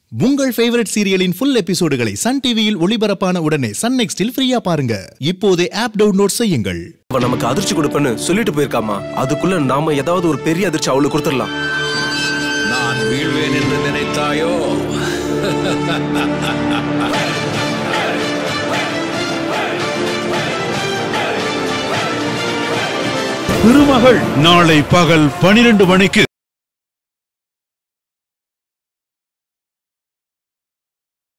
உங்கள் ஃபேவரட் சீரியலின் ஃபுல் எபிசோடுகளை சன் டிவியில் ஒளிபரப்பான உடனே சன் நெக்ஸ்டில் ஃப்ரீயா பாருங்க. இப்போதே ஆப் டவுன்லோட் செய்யுங்கள். அவ நமக்கு அதிர்ச்சி கொடுப்பேன்னு சொல்லிட்டு போயிருக்காமா, அதுக்குள்ள நாம ஏதாவது ஒரு பெரிய அதிர்ச்சி அவளுக்கு கொடுத்துடலாம். நான் வீழ்வேன் என்று நினைத்தாயோ? திருமகள் நாளை பகல் 12 மணிக்கு